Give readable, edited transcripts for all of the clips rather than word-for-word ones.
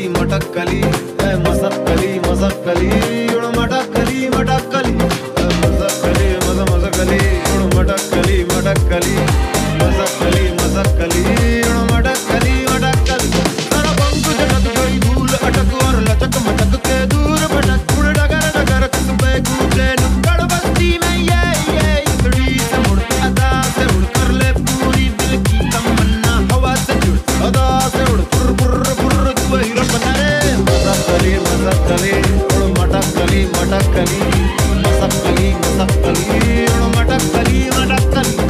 मटक्कली मसक्कली मसक्कली मटक्कली मटक्कली मसक्कली मसक्कली मटक्कली मटक्कली मसक्कली मसक्कली मटक्कली मटक्कली सारा पंख झटक गई धूल अटक और लचक मटक के दूर भटक उड़ डगर डगर सुबह कूचे नुक्कड़ बस्ती में ये इतड़ी से मुड़ अदा से उड़ कर ले पूरी दिल की तमन्ना हवा से जुड़ अदा से उड़ पुर पुर पुर तू हीरो बना रे मसक्कली मसक्कली मटक्कली मटक्कली मसक्कली मसक्कली मटक्कली मटक्कली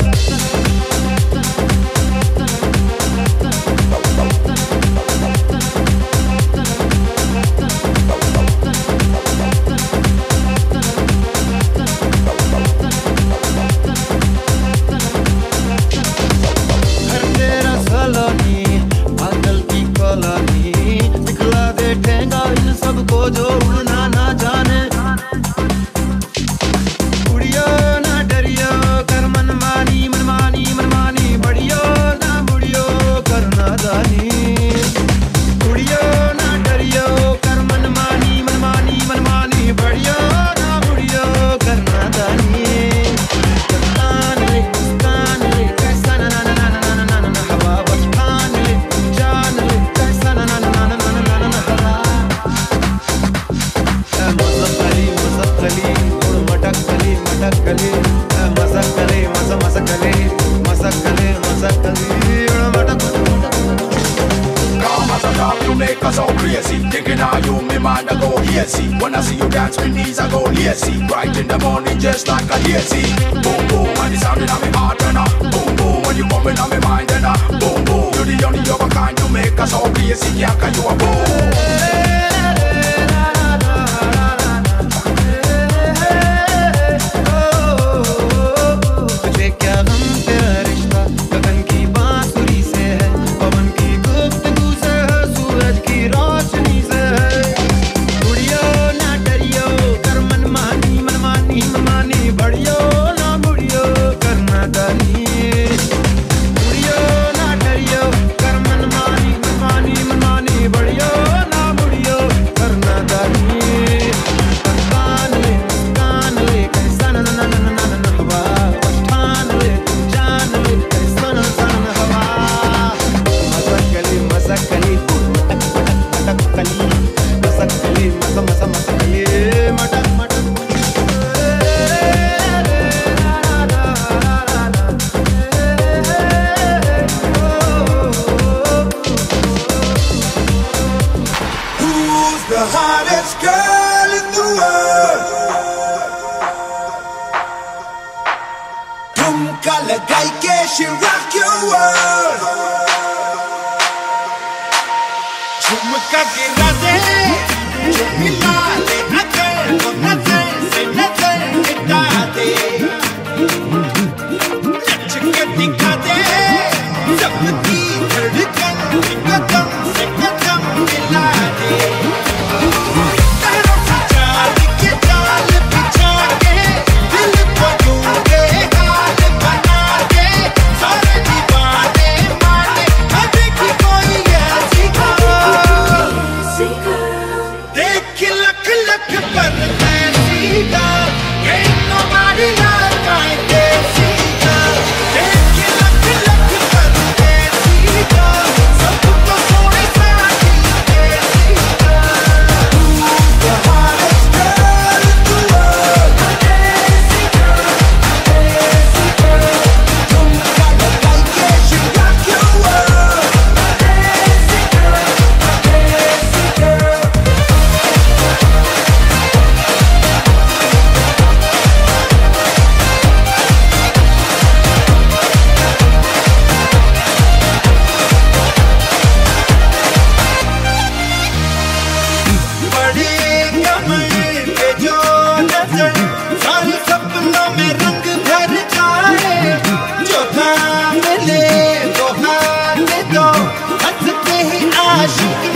सबको जो उड़ना ना जाने उड़ियो ना डरियो कर मनमानी मनमानी मनमानी बढ़ियो ना मुड़ियो कर नादानी उड़ियो ना डरियो कर मनमानी मनमानी मनमानी बढ़ियो ना मुड़ियो कर नादानी कान ले कैसा ना ना ना ना ना ना ना हवा बस कान ले जान ले कैसा ना ना ना ना ना ना हवा Masakkali Masakkali मटक्कली मटक्कली Masakkali Masakkali Masakkali Masakkali Come as a dog, you make us all crazy. Thinking of you, me mind I go hazy. When I see you dance, my knees I go lazy. Bright in the morning, just like a daisy. Boom boom, when the sound in my heart and boom boom, when you come in my mind and boom boom. You're the only other kind, you make us all crazy. Yeah, can you a boom? The hottest girl in the world. Tumka lagai ke she rock your world. Chumka gira de, chumila le nate se nate ita de. Nachke dikha de, sabki धड़कन कदम से कदम मिला दे. She